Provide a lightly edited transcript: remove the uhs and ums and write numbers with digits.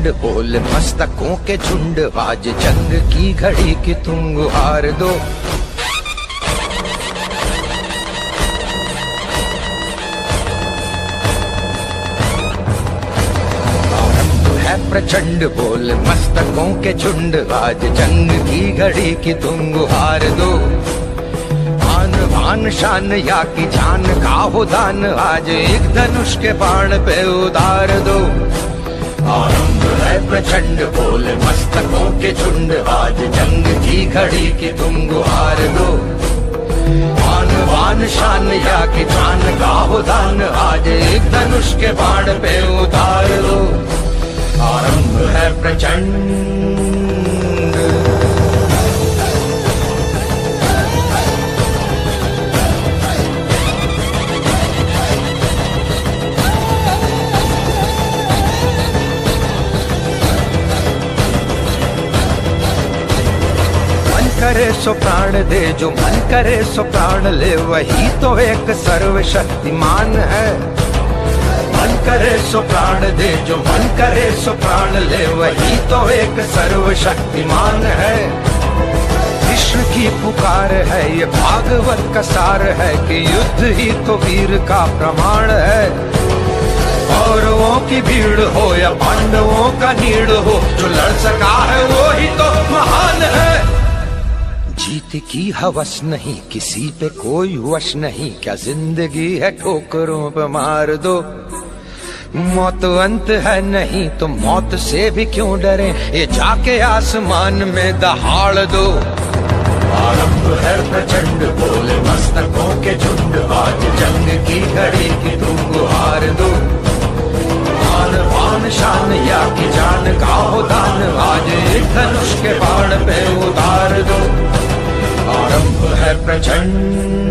प्रचंड बोल मस्तकों के झुंड, आज जंग की घड़ी की तुम गुहार दो। प्रचंड बोल मस्तकों के झुंड, आज जंग की घड़ी की तुम गुहार दो। आन बान शान या की जान का हो दान, आज एक धनुष के बाण पे उतार दो। आरंभ है प्रचंड बोल मस्तकों के झुंड, आज जंग की घड़ी की तुम गुहार दो। आन बान शान या की जान का हो दान, आज एक धनुष के बाण पे उतार दो। आरंभ है प्रचंड। मन करे सो प्राण दे, जो मन करे सो प्राण ले, वही तो एक सर्वशक्तिमान है। मन करे सो प्राण दे, जो मन करे सो प्राण ले, वही तो एक सर्वशक्तिमान है। कृष्ण की पुकार है, ये भागवत का सार है, कि युद्ध ही तो वीर का प्रमाण है। कौरवों की भीड़ हो या पांडवों का नीड़ हो, जो लड़ सका है वो ही तो महान है। जीत की हवस नहीं, किसी पे कोई वश नहीं, क्या जिंदगी है ठोकरों पे मार दो। मौत अंत है नहीं तो मौत से भी क्यों डरे, ये जाके आसमान में दहाड़ दो। आरंभ है प्रचंड बोले मस्तकों के झुंड, आज जंग की घड़ी की तुम गुहार दो। आन बान शान या की जान का हो दान, आज एक धनुष के बाण पे उतार दो। आरंभ है प्रचंड।